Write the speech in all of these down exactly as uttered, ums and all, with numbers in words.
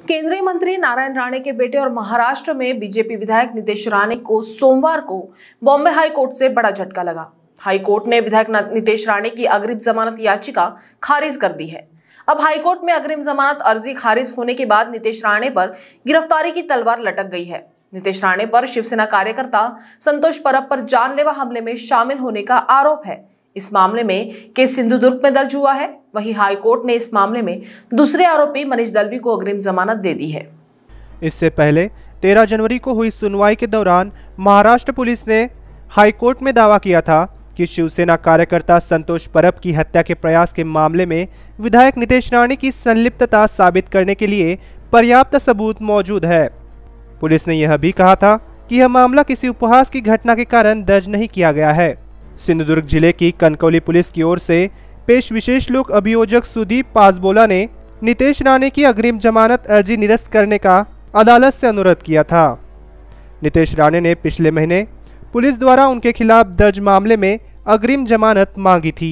केंद्रीय मंत्री नारायण राणे के बेटे और महाराष्ट्र में बीजेपी विधायक नितेश राणे को सोमवार को बॉम्बे हाई कोर्ट से बड़ा झटका लगा। हाई कोर्ट ने विधायक नितेश राणे की अग्रिम जमानत याचिका खारिज कर दी है। अब हाई कोर्ट में अग्रिम जमानत अर्जी खारिज होने के बाद नितेश राणे पर गिरफ्तारी की तलवार लटक गई है। नितेश राणे पर शिवसेना कार्यकर्ता संतोष परब पर जानलेवा हमले में शामिल होने का आरोप है। इस मामले में केस सिंधुदुर्ग में दर्ज हुआ है। वहीं हाई कोर्ट ने इस मामले में दूसरे आरोपी मनीष दलवी को अग्रिम जमानत दे दी है। इससे पहले तेरह जनवरी को हुई सुनवाई के दौरान महाराष्ट्र पुलिस ने हाई कोर्ट में दावा किया था कि शिवसेना कार्यकर्ता संतोष परब की हत्या के प्रयास के मामले में विधायक नितेश राणे की संलिप्तता साबित करने के लिए पर्याप्त सबूत मौजूद है। पुलिस ने यह भी कहा था कि यह मामला किसी उपहास की घटना के कारण दर्ज नहीं किया गया है। सिंधुदुर्ग जिले की कनकौली पुलिस की ओर से पेश विशेष लोक अभियोजक सुदीप पासबोला ने नितेश राणे की अग्रिम जमानत अर्जी निरस्त करने का अदालत से अनुरोध किया था। नितेश राणे ने पिछले महीने पुलिस द्वारा उनके खिलाफ दर्ज मामले में अग्रिम जमानत मांगी थी।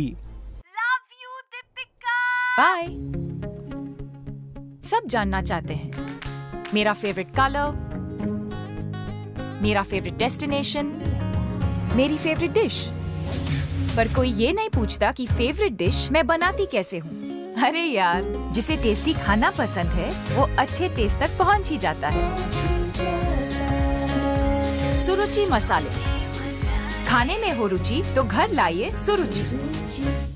बाय। सब जानना चाहते हैं मेरा फेवरेट कलर, मेरा फेवरेट डेस्टिनेशन, मेरी फेवरेट डिश, पर कोई ये नहीं पूछता कि फेवरेट डिश मैं बनाती कैसे हूँ। अरे यार, जिसे टेस्टी खाना पसंद है वो अच्छे टेस्ट तक पहुँच ही जाता है। सुरुचि मसाले, खाने में हो रुचि तो घर लाइए सुरुचि।